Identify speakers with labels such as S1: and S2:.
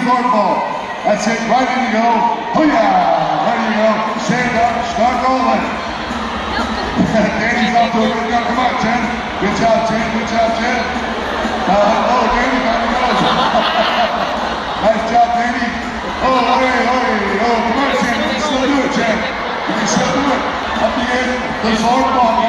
S1: forward ball. That's it, right in you go. Hoo-yah! There you go. Stand up, start rolling. Danny's off to a good go. Come on, Jen. Good job, Jen. Good job, Jen. Oh, Danny got the nose. Nice job, Danny. Oh, come on, Jen. You can still do it, Jen. You can still do it. Up the end, the forward ball.